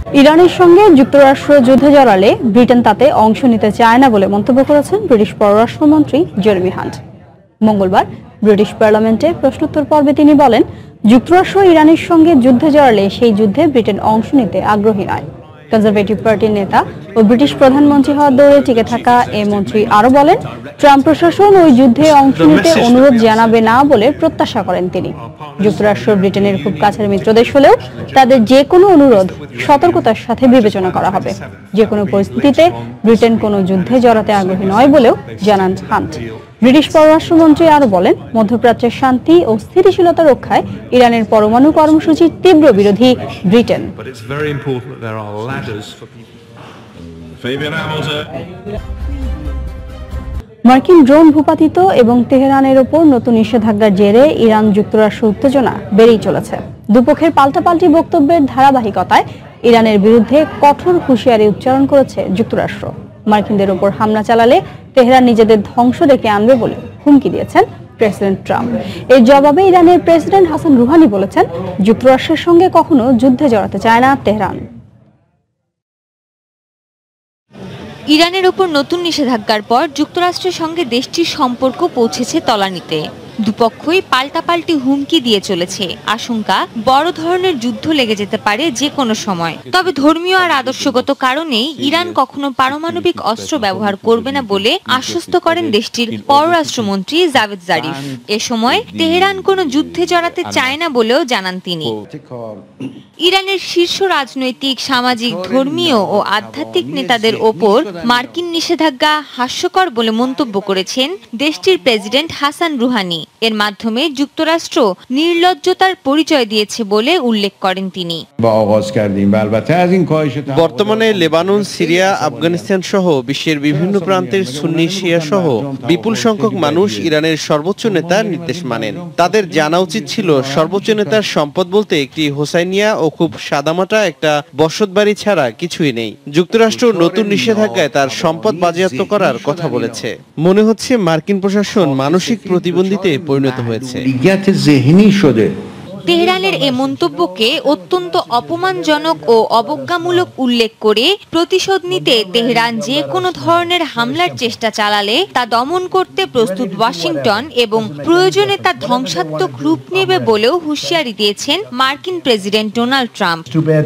ইরানের সঙ্গে যুক্তরাষ্ট্র যুদ্ধে জড়ালে ব্রিটেন তাতে অংশ নিতে চায় না বলে মন্তব্য করেছেন ব্রিটিশ পররাষ্ট্রমন্ত্রী জেরেমি হান্ট। মঙ্গলবার ব্রিটিশ পার্লামেন্টে প্রশ্নোত্তর পর্বে তিনি বলেন, যুক্তরাষ্ট্র ইরানের সঙ্গে যুদ্ধে জড়ালে সেই যুদ্ধে ব্রিটেন অংশ নিতে আগ্রহী নয়। কনজারভেটিভ পার্টির নেতা ও ব্রিটিশ প্রধানমন্ত্রী হওয়ার দৌড়ে টিকে থাকা এই মন্ত্রী আরও বলেন, ট্রাম্প প্রশাসন ওই যুদ্ধে অংশ নিতে অনুরোধ জানাবে না বলে প্রত্যাশা করেন তিনি। যুক্তরাষ্ট্র ব্রিটেনের খুব কাছের মিত্রদেশ হলেও তাদের যে কোনো অনুরোধ সতর্কতার সাথে বিবেচনা করা হবে। যে কোনো পরিস্থিতিতে ব্রিটেন কোনো যুদ্ধে জড়াতে আগ্রহী নয় বলেও জানান হান্ট। ব্রিটিশ পররাষ্ট্রমন্ত্রী আরও বলেন, মধ্যপ্রাচ্যের শান্তি ও স্থিতিশীলতা রক্ষায় ইরানের পরমাণু কর্মসূচির তীব্র বিরোধী ব্রিটেন। মার্কিন ড্রোন ভূপাতিত এবং তেহরানের ওপর নতুন নিষেধাজ্ঞার জেরে ইরান যুক্তরাষ্ট্র উত্তেজনা বেড়েই চলেছে। দুপক্ষের পাল্টাপাল্টি বক্তব্যের ধারাবাহিকতায় ইরানের বিরুদ্ধে কঠোর হুঁশিয়ারি উচ্চারণ করেছে যুক্তরাষ্ট্র। মার্কিনদের ওপর হামলা চালালে তেহরান নিজেদের ধ্বংস ডেকে আনবে বলে হুমকি দিয়েছেন প্রেসিডেন্ট ট্রাম্প। এর জবাবে ইরানের প্রেসিডেন্ট হাসান রুহানি বলেছেন, যুক্তরাষ্ট্রের সঙ্গে কখনো যুদ্ধে জড়াতে চায় না তেহরান। ইরানের উপর নতুন নিষেধাজ্ঞার পর যুক্তরাষ্ট্রের সঙ্গে দেশটির সম্পর্ক পৌঁছেছে তলানিতে। দুপক্ষই পাল্টাপাল্টি হুমকি দিয়ে চলেছে। আশঙ্কা, বড় ধরনের যুদ্ধ লেগে যেতে পারে যে কোনো সময়। তবে ধর্মীয় আর আদর্শগত কারণেই ইরান কখনো পারমাণবিক অস্ত্র ব্যবহার করবে না বলে আশ্বস্ত করেন দেশটির পররাষ্ট্রমন্ত্রী জাভেদ জারিফ। এ সময় তেহরান কোনো যুদ্ধে জড়াতে চায় না বলেও জানান তিনি। ইরানের শীর্ষ রাজনৈতিক, সামাজিক, ধর্মীয় ও আধ্যাত্মিক নেতাদের ওপর মার্কিন নিষেধাজ্ঞা হাস্যকর বলে মন্তব্য করেছেন দেশটির প্রেসিডেন্ট হাসান রুহানি। এর মাধ্যমে যুক্তরাষ্ট্র নির্লজ্জতার পরিচয় দিয়েছে বলে উল্লেখ করেন তিনি। বর্তমানে লেবানন, সিরিয়া, আফগানিস্তান সহ বিশ্বের বিভিন্ন প্রান্তের সুন্নি, শিয়া সহ বিপুল সংখ্যক মানুষ ইরানের সর্বোচ্চ নেতার নির্দেশ মানেন। তাদের জানা উচিত ছিল সর্বোচ্চ নেতার সম্পদ বলতে একটি হোসাইনিয়া ও খুব সাদামাটা একটা বসতবাড়ি ছাড়া কিছুই নেই। যুক্তরাষ্ট্র নতুন নিষেধাজ্ঞায় তার সম্পদ বাজেয়াপ্ত করার কথা বলেছে। মনে হচ্ছে মার্কিন প্রশাসন মানসিক প্রতিবন্ধীতে পরিণত হয়েছে। তেহরানের এ মন্তব্যকে অত্যন্ত অপমানজনক ও অবজ্ঞামূলক উল্লেখ করে প্রতিশোধ নিতে তেহরান যে কোনো ধরনের হামলার চেষ্টা চালালে তা দমন করতে প্রস্তুত ওয়াশিংটন এবং প্রয়োজনে তা ধ্বংসাত্মক রূপ নেবে বলেও হুঁশিয়ারি দিয়েছেন মার্কিন প্রেসিডেন্ট ডোনাল্ড ট্রাম্প।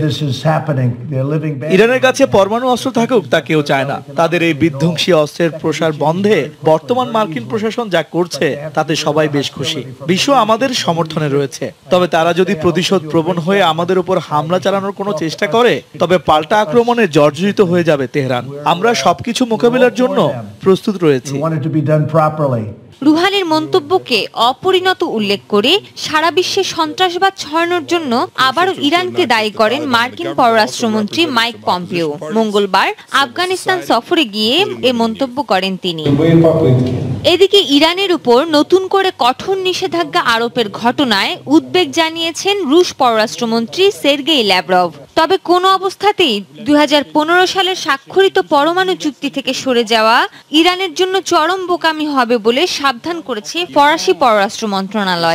ইরানের কাছে পরমাণু অস্ত্র থাকুক তা কেউ চায় না। তাদের এই বিধ্বংসী অস্ত্রের প্রসার বন্ধে বর্তমান মার্কিন প্রশাসন যা করছে তাতে সবাই বেশ খুশি। বিশ্ব আমাদের সমর্থনে রয়েছে। তবে তারা যদি প্রতিশোধ প্রবণ হয়ে আমাদের উপর হামলা চালানোর কোনো চেষ্টা করে, তবে পাল্টা আক্রমণে জর্জরিত হয়ে যাবে তেহরান। আমরা সবকিছু মোকাবিলার জন্য প্রস্তুত রয়েছি। রুহানির মন্তব্যকে অপরিণত উল্লেখ করে সারা বিশ্বে সন্ত্রাসবাদ ছড়ানোর জন্য আবারও ইরানকে দায়ী করেন মার্কিন পররাষ্ট্রমন্ত্রী মাইক পম্পিও। মঙ্গলবার আফগানিস্তান সফরে গিয়ে এ মন্তব্য করেন তিনি। এদিকে ইরানের উপর নতুন করে কঠোর নিষেধাজ্ঞা আরোপের ঘটনায় উদ্বেগ জানিয়েছেন রুশ পররাষ্ট্রমন্ত্রী সের্গেই ল্যাভরভ। তবে কোনো অবস্থাতেই 2015 সালের স্বাক্ষরিত পরমাণু চুক্তি থেকে সরে যাওয়া ইরানের জন্য চরম বোকামি হবে বলে সাবধান করেছে ফরাসি পররাষ্ট্র মন্ত্রণালয়।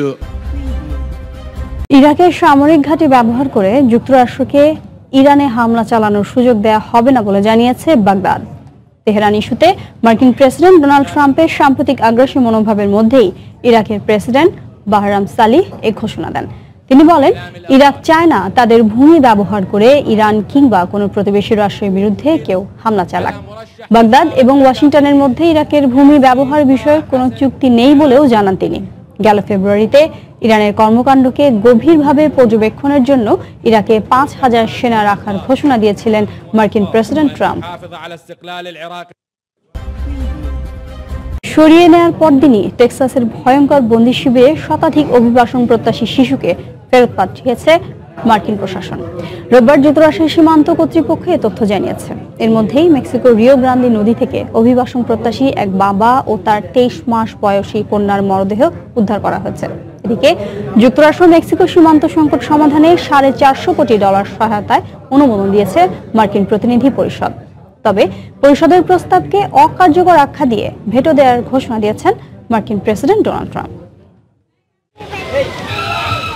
ইরাকের সামরিক ঘাঁটি ব্যবহার করে যুক্তরাষ্ট্রকে ইরানে হামলা চালানোর সুযোগ দেওয়া হবে না বলে জানিয়েছে বাগদাদ। তেহরান ইস্যুতে মার্কিন প্রেসিডেন্ট ডোনাল্ড ট্রাম্পের সাম্প্রতিক আগ্রাসী মনোভাবের মধ্যেই ইরাকের প্রেসিডেন্ট বাহরাম সালিহ এ ঘোষণা দেন। তিনি বলেন, ইরাক চায় না তাদের ভূমি ব্যবহার করে ইরান কিংবা কোনো প্রতিবেশী রাষ্ট্রের বিরুদ্ধে কেউ হামলা চালাক। বাগদাদ এবং ওয়াশিংটনের মধ্যে ইরাকের ভূমি ব্যবহার বিষয়ে কোনো চুক্তি নেই বলেও জানান তিনি। গেল ফেব্রুয়ারিতে ইরানের কর্মকাণ্ডকে গভীরভাবে পর্যবেক্ষণের জন্য ইরাকে 5000 সেনা রাখার ঘোষণা দিয়েছিলেন মার্কিন প্রেসিডেন্ট ট্রাম্প। সরিয়ে নেওয়ার পরদিনই টেক্সাসের ভয়ঙ্কর বন্দি শিবিরে শতাধিক অভিবাসন প্রত্যাশী শিশুকে ফেরত পাঠিয়েছে মার্কিন প্রশাসন। রোববার যুক্তরাষ্ট্রের সীমান্ত কর্তৃপক্ষ এ তথ্য জানিয়েছে। এর মধ্যেই মেক্সিকোর রিও গ্রান্দে নদী থেকে অভিবাসন প্রত্যাশী এক বাবা ও তার 23 মাস বয়সী কন্যার মরদেহ উদ্ধার করা হয়েছে। এদিকে যুক্তরাষ্ট্র মেক্সিকো সীমান্ত সংকট সমাধানে $450 কোটি সহায়তায় অনুমোদন দিয়েছে মার্কিন প্রতিনিধি পরিষদ। তবে পরিষদের প্রস্তাবকে অকার্যকর আখ্যা দিয়ে ভেটো দেওয়ার ঘোষণা দিয়েছেন মার্কিন প্রেসিডেন্ট ডোনাল্ড ট্রাম্প।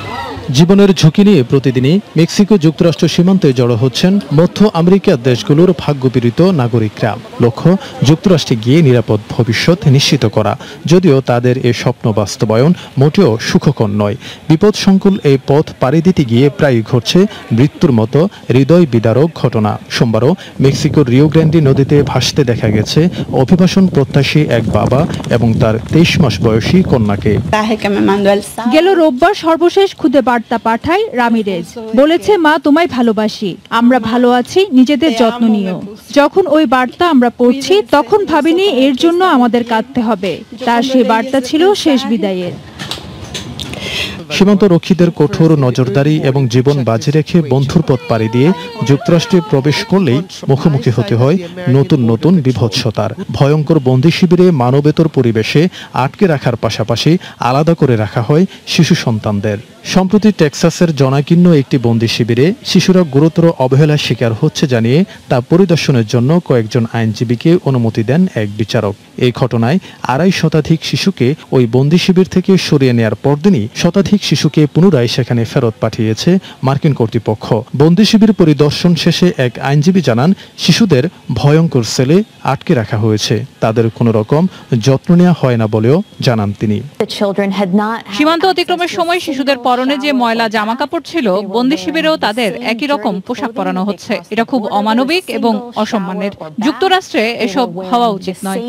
জীবনের ঝুঁকি নিয়ে প্রতিদিনই মেক্সিকো যুক্তরাষ্ট্র সীমান্তে জড়ো হচ্ছেন মধ্য আমেরিকার দেশগুলোর ভাগ্যপীড়িত নাগরিকরা। লক্ষ্য যুক্তরাষ্ট্রে গিয়ে নিরাপদ ভবিষ্যৎ নিশ্চিত করা, যদিও তাদের এ স্বপ্ন বাস্তবায়ন মোটেও সুখকর নয়। বিপদসংকুল এই পথ পাড়ি দিতে গিয়ে প্রায়ই ঘটছে মৃত্যুর মতো হৃদয় বিদারক ঘটনা। সোমবারও মেক্সিকোর রিও গ্র্যান্ডি নদীতে ভাসতে দেখা গেছে অভিবাসন প্রত্যাশী এক বাবা এবং তার 23 মাস বয়সী কন্যাকে। গেল রোববার সর্বশেষ খুদে বার্তা পাঠায় রামিরেজ, বলেছে মা তোমায় ভালোবাসি, আমরা ভালো আছি, নিজেদের যত্ন নিও। যখন ওই বার্তা আমরা পড়ছি তখন ভাবিনি এর জন্য আমাদের কাঁদতে হবে। তার সেই বার্তা ছিল শেষ বিদায়ের। সীমান্ত রক্ষীদের কঠোর নজরদারি এবং জীবন বাজি রেখে বন্ধুর পথ পাড়ি দিয়ে যুক্তরাষ্ট্রে প্রবেশ করলেই মুখোমুখি হতে হয় নতুন নতুন বিভৎসতার। ভয়ঙ্কর বন্দি শিবিরে মানবেতর পরিবেশে আটকে রাখার পাশাপাশি আলাদা করে রাখা হয় শিশু সন্তানদের। সম্প্রতি টেক্সাসের জনাকীর্ণ একটি বন্দি শিবিরে শিশুরা গুরুতর অবহেলার শিকার হচ্ছে জানিয়ে তা পরিদর্শনের জন্য কয়েকজন আইনজীবীকে অনুমতি দেন এক বিচারক। এই ঘটনায় ২৫ শতাধিক শিশুকে ওই বন্দি শিবির থেকে সরিয়ে নেয়ার পরদিনই শতাধিক শিশুকে পুনরায় সেখানে ফেরত পাঠিয়েছে মার্কিন কর্তৃপক্ষ। বন্দি শিবির পরিদর্শন শেষে এক আইনজীবী জানান, শিশুদের ভয়ঙ্কর সেলে আটকে রাখা হয়েছে, তাদের কোনো রকম যত্ন নেওয়া হয় না বলেও জানান তিনি। সীমান্ত অতিক্রমের সময় শিশুদের পরনে যে ময়লা জামা কাপড় ছিল, বন্দি শিবিরেও তাদের একই রকম পোশাক পরানো হচ্ছে। এটা খুব অমানবিক এবং অসম্মানের। যুক্তরাষ্ট্রে এসব হওয়া উচিত নয়।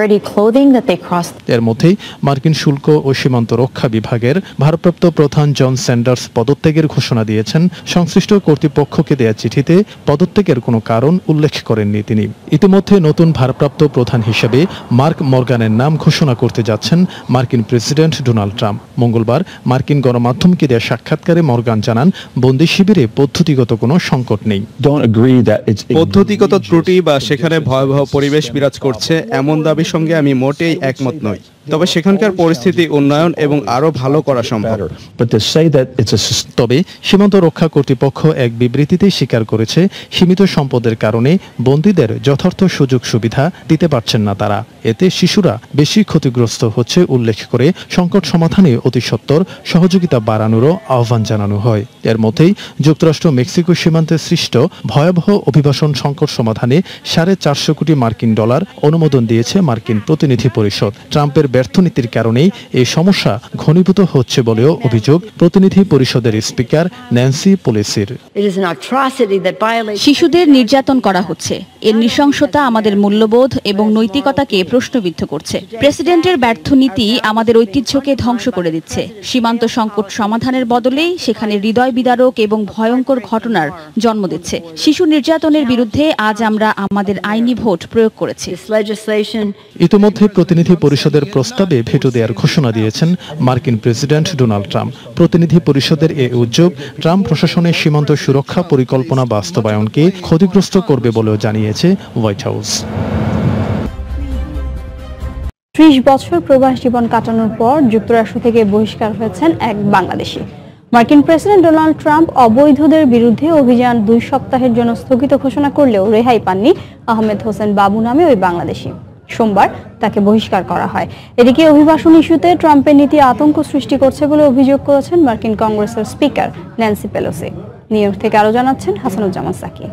এর মধ্যেই মার্কিন শুল্ক ও সীমান্ত রক্ষা বিভাগের ভারপ্রাপ্ত প্রধান জন স্যান্ডার্স পদত্যাগের ঘোষণা দিয়েছেন। সংশ্লিষ্ট কর্তৃপক্ষকে দেয়া চিঠিতে পদত্যাগের কোনো কারণ উল্লেখ করেননি তিনি। ইতিমধ্যে নতুন ভারপ্রাপ্ত প্রধান হিসেবে মার্ক মর্গানের নাম ঘোষণা করতে যাচ্ছেন মার্কিন প্রেসিডেন্ট ডোনাল্ড ট্রাম্প। মঙ্গলবার মার্কিন গণমাধ্যমকে দেয়া সাক্ষাৎকারে মর্গান জানান, বন্দি শিবিরে পদ্ধতিগত কোনো সংকট নেই। পদ্ধতিগত ত্রুটি বা সেখানে ভয়াবহ পরিবেশ বিরাজ করছে এমন দাবির সঙ্গে আমি মোটেই একমত নই। তবে সেখানকার পরিস্থিতি উন্নয়ন এবং আরো ভালো করা সম্ভব। তবে সীমান্ত রক্ষা কর্তৃপক্ষ এক বিবৃতিতে স্বীকার করেছে, সীমিত সম্পদের কারণে বন্দীদের যথার্থ সুযোগ সুবিধা দিতে পারছেন না তারা। এতে শিশুরা বেশি ক্ষতিগ্রস্ত হচ্ছে উল্লেখ করে সংকট সমাধানে অতি সত্বর সহযোগিতা বাড়ানোরও আহ্বান জানানো হয়। এর মধ্যেই যুক্তরাষ্ট্র মেক্সিকো সীমান্তে সৃষ্ট ভয়াবহ অভিবাসন সংকট সমাধানে $450 কোটি মার্কিন ডলার অনুমোদন দিয়েছে মার্কিন প্রতিনিধি পরিষদ। ট্রাম্পের ব্যর্থ নীতির কারণেই এই সমস্যা ঘনীভূত হচ্ছে বলেও অভিযোগ প্রতিনিধি পরিষদের স্পিকার ন্যান্সি পেলোসির। শিশুদের নির্যাতন করা হচ্ছে, এর নৃশংসতা আমাদের মূল্যবোধ এবং নৈতিকতাকে প্রশ্নবিদ্ধ করছে। প্রেসিডেন্টের ব্যর্থ নীতি আমাদের ঐতিহ্যকে ধ্বংস করে দিচ্ছে। সীমান্ত সংকট সমাধানের বদলে সেখানে হৃদয় বিদারক এবং ভয়ঙ্কর ঘটনার জন্ম দিচ্ছে। শিশু নির্যাতনের বিরুদ্ধে আজ আমরা আমাদের আইনি ভোট প্রয়োগ করেছি। ইতিমধ্যে প্রতিনিধি পরিষদের প্রস্তাবে ভেটো দেওয়ার ঘোষণা দিয়েছেন মার্কিন প্রেসিডেন্ট ডোনাল্ড ট্রাম্প। প্রতিনিধি পরিষদের এই উদ্যোগ ট্রাম্প প্রশাসনের সীমান্ত সুরক্ষা পরিকল্পনা বাস্তবায়নকে ক্ষতিগ্রস্ত করবে বলেও জানিয়েছে হোয়াইট হাউস। 30 বছর প্রবাস জীবন কাটানোর পর যুক্তরাষ্ট্র থেকে বহিষ্কার হয়েছেন এক বাংলাদেশি। মার্কিন প্রেসিডেন্ট ডোনাল্ড ট্রাম্প অবৈধদের বিরুদ্ধে অভিযান 2 সপ্তাহের জন্য স্থগিত ঘোষণা করলেও রেহাই পাননি আহমেদ হোসেন বাবু নামে ওই বাংলাদেশি। সোমবার তাকে বহিষ্কার করা হয়। এদিকে অভিবাসন ইস্যুতে ট্রাম্পের নীতি আতঙ্ক সৃষ্টি করছে বলে অভিযোগ করেছেন মার্কিন কংগ্রেসের speaker Nancy Pelosi. New York থেকে আরো জানাচ্ছেন হাসানুজ্জামান সাকি।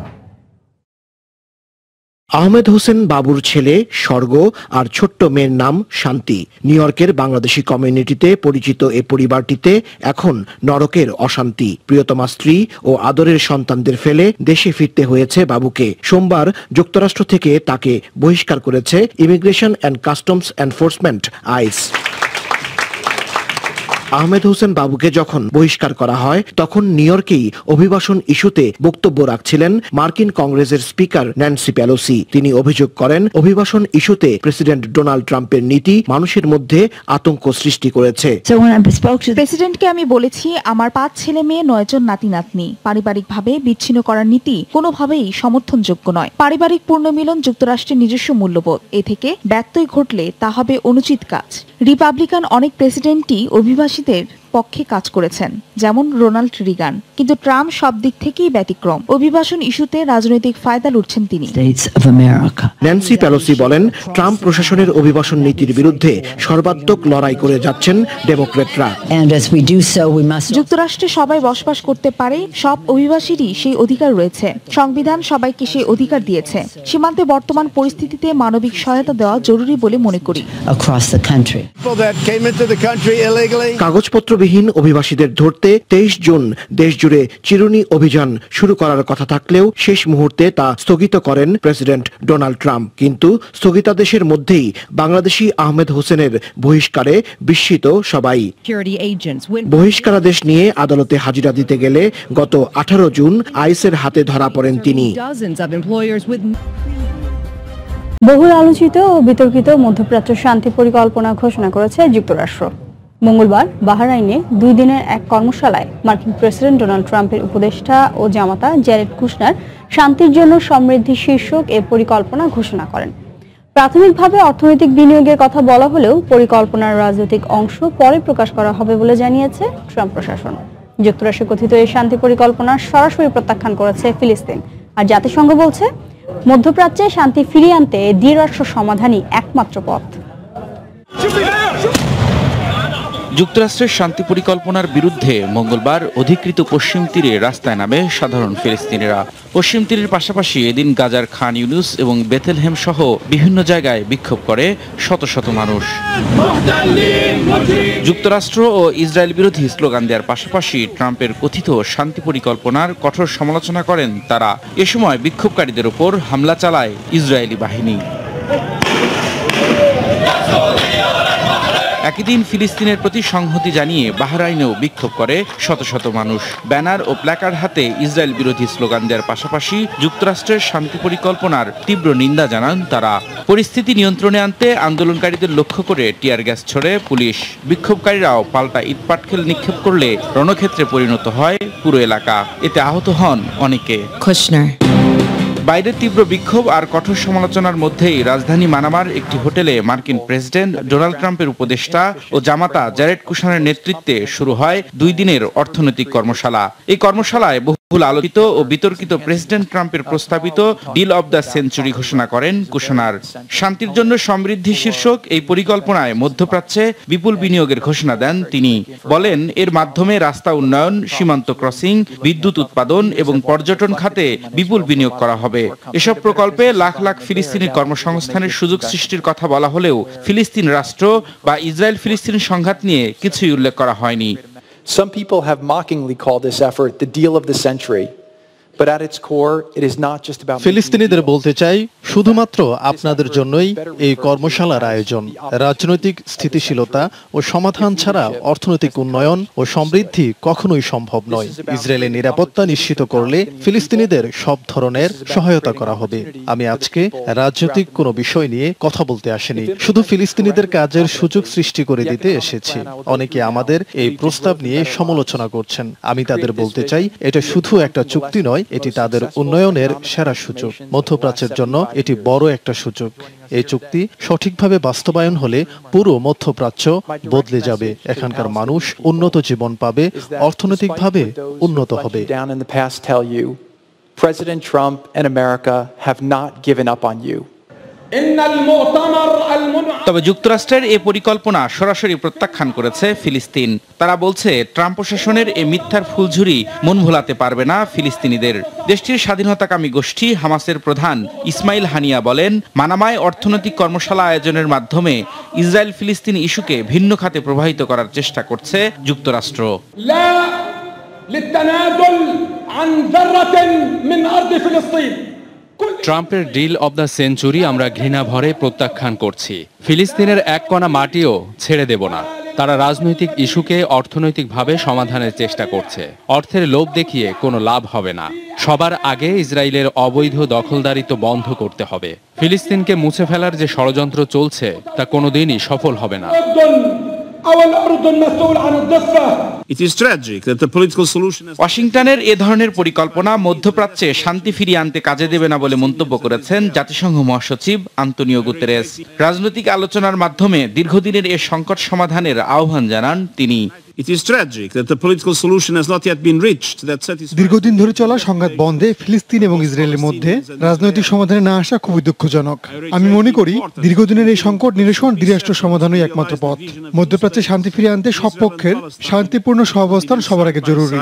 আহমেদ হোসেন বাবুর ছেলে স্বর্গ আর ছোট্ট মেয়ের নাম শান্তি। নিউ ইয়র্কের বাংলাদেশি কমিউনিটিতে পরিচিত এ পরিবারটিতে এখন নরকের অশান্তি। প্রিয়তমা স্ত্রী ও আদরের সন্তানদের ফেলে দেশে ফিরতে হয়েছে বাবুকে। সোমবার যুক্তরাষ্ট্র থেকে তাকে বহিষ্কার করেছে immigration and customs enforcement ICE. Ahmed Hossain বাবুকে যখন বহিষ্কার করা হয় তখন নিউ ইয়র্কেই অভিবাসন ইস্যুতে বক্তব্য রাখছিলেন মার্কিন কংগ্রেসের স্পিকার ন্যান্সি পেলোসি। তিনি অভিযোগ করেন, অভিবাসন ইস্যুতে প্রেসিডেন্ট ডোনাল্ড ট্রাম্পের নীতি মানুষের মধ্যে আতঙ্ক সৃষ্টি করেছে। প্রেসিডেন্টকে আমি বলেছি, আমার 5 ছেলে মেয়ে 9 জন নাতি নাতনি। পারিবারিকভাবে বিচ্ছিন্ন করার নীতি কোনোভাবেই সমর্থনযোগ্য নয়। পারিবারিক পুনর্মিলন যুক্তরাষ্ট্রের নিজস্ব মূল্যবোধ। এ থেকে ব্যত্যয় ঘটলে তা হবে অনুচিত কাজ। রিপাবলিকান অনেক প্রেসিডেন্টই অভিবাসীদের পক্ষে কাজ করেছেন, যেমন রোনাল্ড রিগান। কিন্তু ট্রাম্প সব দিক থেকেই ব্যতিক্রম। অভিবাসন ইস্যুতে রাজনৈতিক ফায়দা লুটছেন তিনি। ন্যান্সি পেলোসি বলেন, ট্রাম্প প্রশাসনের অভিবাসন নীতির বিরুদ্ধে সর্বাত্মক লড়াই করে যাচ্ছেন ডেমোক্র্যাটরা। যুক্তরাষ্ট্রে সবাই বসবাস করতে পারে, সব অভিবাসীরই সেই অধিকার রয়েছে। সংবিধান সবাইকে সেই অধিকার দিয়েছে। সীমান্তে বর্তমান পরিস্থিতিতে মানবিক সহায়তা দেওয়া জরুরি বলে মনে করি। কাগজপত্রবিহীন অভিবাসীদের ধরতে 23 জুন দেশজুড়ে চিরুনি অভিযান শুরু করার কথা থাকলেও শেষ মুহূর্তে তা স্থগিত করেন প্রেসিডেন্ট ডোনাল্ড ট্রাম্প। কিন্তু স্থগিতাদেশের মধ্যেই বাংলাদেশি আহমেদ হোসেনের বহিষ্কারে বিস্মিত সবাই। বহিষ্কারাদেশ নিয়ে আদালতে হাজিরা দিতে গেলে গত 18 জুন আইসের হাতে ধরা পড়েন তিনি। বহুল আলোচিত ও বিতর্কিত মধ্যপ্রাচ্য শান্তি পরিকল্পনা ঘোষণা করেছে যুক্তরাষ্ট্র। মঙ্গলবার বাহরাইনে 2 দিনের এক কর্মশালায় মার্কিন প্রেসিডেন্ট ডোনাল্ড ট্রাম্পের উপদেষ্টা ও জামাতা জ্যারেড কুশনার শান্তির জন্য সমৃদ্ধি শীর্ষক এ পরিকল্পনা ঘোষণা করেন। প্রাথমিকভাবে অর্থনৈতিক বিনিয়োগের কথা বলা হলেও পরিকল্পনার রাজনৈতিক অংশ পরে প্রকাশ করা হবে বলে জানিয়েছে ট্রাম্প প্রশাসন। যুক্তরাষ্ট্র কথিত এই শান্তি পরিকল্পনা সরাসরি প্রত্যাখ্যান করেছে ফিলিস্তিন। আর জাতিসংঘ বলছে, মধ্যপ্রাচ্যে শান্তি ফিরিয়ে আনতে দ্বিরাষ্ট্র সমাধানই একমাত্র পথ। যুক্তরাষ্ট্রের শান্তি পরিকল্পনার বিরুদ্ধে মঙ্গলবার অধিকৃত পশ্চিম তীরে রাস্তায় নামে সাধারণ ফিলিস্তিনিরা। পশ্চিম তীরের পাশাপাশি এদিন গাজার খান ইউনুস এবং বেথেলহেম সহ বিভিন্ন জায়গায় বিক্ষোভ করে শত শত মানুষ। যুক্তরাষ্ট্র ও ইসরায়েল বিরোধী স্লোগান দেওয়ার পাশাপাশি ট্রাম্পের কথিত শান্তি পরিকল্পনার কঠোর সমালোচনা করেন তারা। এ সময় বিক্ষোভকারীদের উপর হামলা চালায় ইসরায়েলি বাহিনী। একই দিন ফিলিস্তিনের প্রতি সংহতি জানিয়ে বাহরাইনেও বিক্ষোভ করে শত শত মানুষ। ব্যানার ও প্ল্যাকার্ড হাতে ইসরায়েল বিরোধী স্লোগান দেওয়ার পাশাপাশি যুক্তরাষ্ট্রের শান্তি পরিকল্পনার তীব্র নিন্দা জানান তারা। পরিস্থিতি নিয়ন্ত্রণে আনতে আন্দোলনকারীদের লক্ষ্য করে টিয়ার গ্যাস ছোড়ে পুলিশ। বিক্ষোভকারীরাও পাল্টা ইটপাটকেল নিক্ষেপ করলে রণক্ষেত্রে পরিণত হয় পুরো এলাকা। এতে আহত হন অনেকে। বাইরের তীব্র বিক্ষোভ আর কঠোর সমালোচনার মধ্যেই রাজধানী মানামার একটি হোটেলে মার্কিন প্রেসিডেন্ট ডোনাল্ড ট্রাম্পের উপদেষ্টা ও জামাতা জ্যারেড কুশনারের নেতৃত্বে শুরু হয় 2 দিনের অর্থনৈতিক কর্মশালা। এই কর্মশালায় বহুল আলোচিত ও বিতর্কিত প্রেসিডেন্ট ট্রাম্পের প্রস্তাবিত ডিল অব দ্য সেঞ্চুরি ঘোষণা করেন কুশনার। শান্তির জন্য সমৃদ্ধি শীর্ষক এই পরিকল্পনায় মধ্যপ্রাচ্যে বিপুল বিনিয়োগের ঘোষণা দেন তিনি। বলেন, এর মাধ্যমে রাস্তা উন্নয়ন, সীমান্ত ক্রসিং, বিদ্যুৎ উৎপাদন এবং পর্যটন খাতে বিপুল বিনিয়োগ করা হবে। এসব প্রকল্পে লাখ লাখ ফিলিস্তিনি কর্মসংস্থানের সুযোগ সৃষ্টির কথা বলা হলেও ফিলিস্তিন রাষ্ট্র বা ইসরায়েল ফিলিস্তিন সংঘাত নিয়ে কিছুই উল্লেখ করা হয়নি। Some people have mockingly called this effort the deal of the century. But at its core, it is not just about ফিলিস্তিনিদের বলতে চাই, শুধুমাত্র আপনাদের জন্যই এই কর্মশালার আয়োজন। রাজনৈতিক স্থিতিশীলতা ও সমাধান ছাড়া অর্থনৈতিক উন্নয়ন ও সমৃদ্ধি কখনোই সম্ভব নয়। ইসরায়েলের নিরাপত্তা নিশ্চিত করলে ফিলিস্তিনিদের সব ধরনের সহায়তা করা হবে। আমি আজকে রাজনৈতিক কোনো বিষয় নিয়ে কথা বলতে আসিনি, শুধু ফিলিস্তিনিদের কাজের সুযোগ সৃষ্টি করে দিতে এসেছি। অনেকে আমাদের এই প্রস্তাব নিয়ে সমালোচনা করছেন। আমি তাদের বলতে চাই, এটা শুধু একটা চুক্তি নয়, এটি তাদের উন্নয়নের সেরা সুযোগ। মধ্যপ্রাচ্যের জন্য এটি বড় একটা সুযোগ। এই চুক্তি সঠিকভাবে বাস্তবায়ন হলে পুরো মধ্যপ্রাচ্য বদলে যাবে। এখানকার মানুষ উন্নত জীবন পাবে, অর্থনৈতিকভাবে উন্নত হবে। President Trump and America have not given up on you. তবে যুক্তরাষ্ট্রের এই পরিকল্পনা সরাসরি প্রত্যাখ্যান করেছে ফিলিস্তিন। তারা বলছে, ট্রাম্প প্রশাসনের এই মিথ্যার ফুলঝুরি মন ভোলাতে পারবে না ফিলিস্তিনিদের। দেশটির স্বাধীনতাকামী গোষ্ঠী হামাসের প্রধান ইসমাইল হানিয়া বলেন, মানামায় অর্থনৈতিক কর্মশালা আয়োজনের মাধ্যমে ইসরায়েল ফিলিস্তিন ইস্যুকে ভিন্ন খাতে প্রবাহিত করার চেষ্টা করছে যুক্তরাষ্ট্র। ট্রাম্পের ডিল অব দ্য সেঞ্চুরি আমরা ঘৃণা ভরে প্রত্যাখ্যান করছি। ফিলিস্তিনের এক কণা মাটিও ছেড়ে দেব না। তারা রাজনৈতিক ইস্যুকে অর্থনৈতিকভাবে সমাধানের চেষ্টা করছে। অর্থের লোভ দেখিয়ে কোনো লাভ হবে না। সবার আগে ইসরায়েলের অবৈধ দখলদারিত্ব বন্ধ করতে হবে। ফিলিস্তিনকে মুছে ফেলার যে ষড়যন্ত্র চলছে তা কোনোদিনই সফল হবে না। ওয়াশিংটনের এ ধরনের পরিকল্পনা মধ্যপ্রাচ্যে শান্তি ফিরিয়ে আনতে কাজে দেবে না বলে মন্তব্য করেছেন জাতিসংঘ মহাসচিব আন্তোনিও গুতেরেস। রাজনৈতিক আলোচনার মাধ্যমে দীর্ঘদিনের এ সংকট সমাধানের আহ্বান জানান তিনি। দীর্ঘদিন ধরে চলা সংঘাত বন্ধে ফিলিস্তিন এবং ইসরায়েলের মধ্যে রাজনৈতিক সমাধানে না আসা খুবই দুঃখজনক। আমি মনে করি দীর্ঘদিনের এই সংকট নিরসন দ্বিরাষ্ট্র সমাধানই একমাত্র পথ। মধ্যপ্রাচ্যে শান্তি ফিরিয়ে আনতে সব পক্ষের শান্তিপূর্ণ সহাবস্থান সবার আগে জরুরি।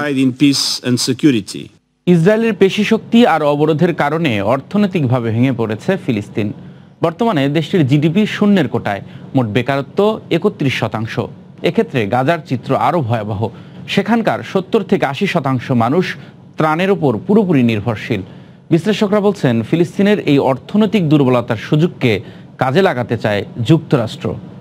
ইসরায়েলের পেশি আর অবরোধের কারণে অর্থনৈতিকভাবে ভেঙে পড়েছে ফিলিস্তিন। বর্তমানে দেশটির জিডিপি শূন্যের কোটায়, মোট বেকারত্ব ৩১%। এক্ষেত্রে গাজার চিত্র আরও ভয়াবহ। সেখানকার ৭০ থেকে ৮০% মানুষ ত্রাণের ওপর পুরোপুরি নির্ভরশীল। বিশ্লেষকরা বলছেন ফিলিস্তিনের এই অর্থনৈতিক দুর্বলতার সুযোগকে কাজে লাগাতে চায় যুক্তরাষ্ট্র।